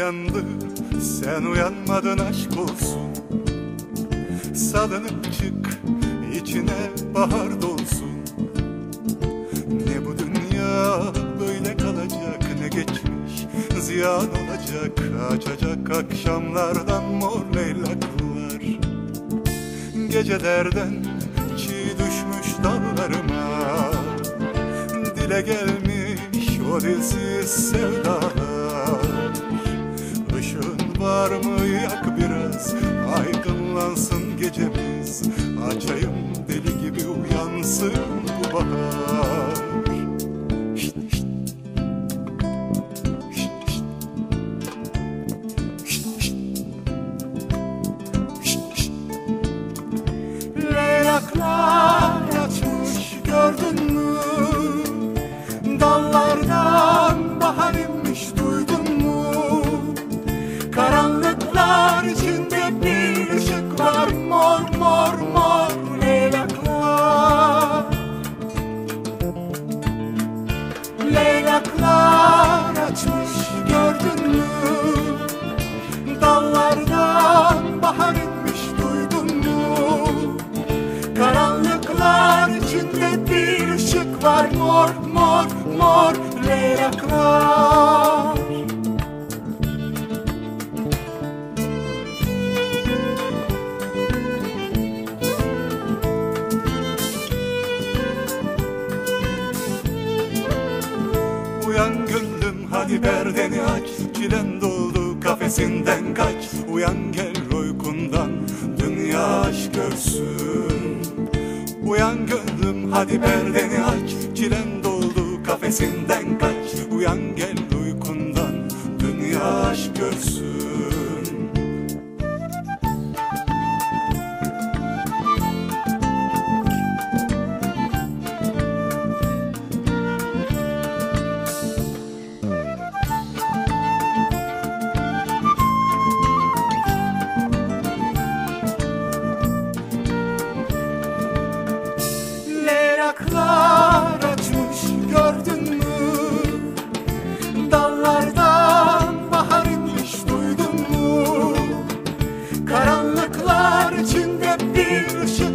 uyandı, sen uyanmadın aşk olsun. Salınıp çık, içine bahar dolsun. Ne bu dünya böyle kalacak, ne geçmiş ziyan olacak. Açacak akşamlardan mor leylaklar. Gecelerden çiğ düşmüş dallarıma, dile gelmiş o dilsiz sevdalar. Işığın var mı, yak biraz, aydınlansın gecemiz. Açayım deli gibi, uyansın bu bahar. Şşt, şşt. Şşt, şşt. Şşt, şşt. Şşt, şşt. Leylaklar açmış gördün mü? Dallardan bahar inmiş duydun mu? Karanlıklar içinde bir ışık var, mor mor mor leylaklar. Leylaklar açmış gördün mü? Dallardan bahar inmiş duydun mu? Karanlıklar içinde bir ışık var, mor mor mor leylaklar. Uyan gönlüm, hadi perdeni aç, çilen doldu kafesinden kaç. Uyan gel uykundan, dünya aşk görsün. Uyan gönlüm, hadi perdeni aç, çilen doldu kafesinden kaç. Uyan gel uykundan, dünya aşk görsün. Leylaklar açmış gördün mü? Dallardan bahar inmiş duydun mu? Karanlıklar içinde bir ışık